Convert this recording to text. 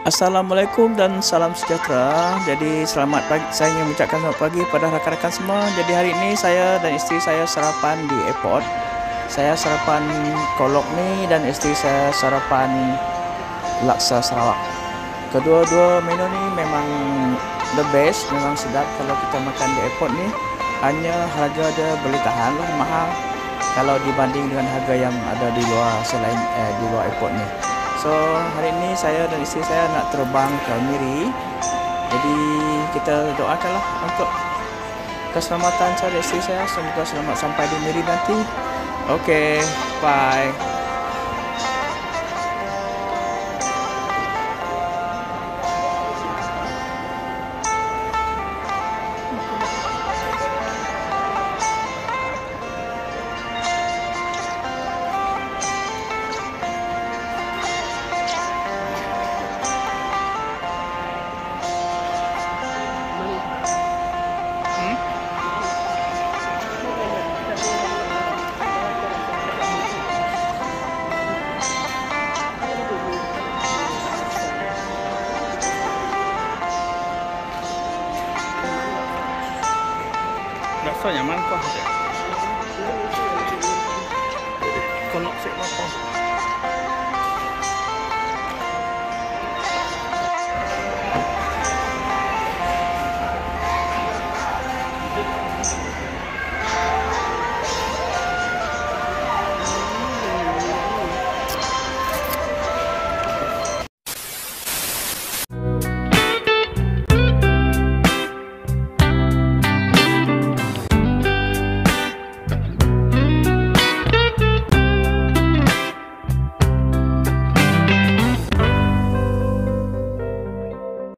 Assalamualaikum dan salam sejahtera. Jadi selamat pagi, saya ingin mengucapkan selamat pagi pada rakan-rakan semua. Jadi hari ini saya dan isteri saya sarapan di airport. Saya sarapan kolok mi dan isteri saya sarapan laksa Sarawak. Kedua-dua menu ni memang the best, memang sedap kalau kita makan di airport ni. Hanya harga dia boleh tahan lah, mahal kalau dibanding dengan harga yang ada di luar selain di luar airport ni. So hari ini saya dan isteri saya nak terbang ke Miri. Jadi kita doakanlah untuk keselamatan saya dan isteri saya. Semoga selamat sampai di Miri nanti. Okay, bye. Rasanya mantap.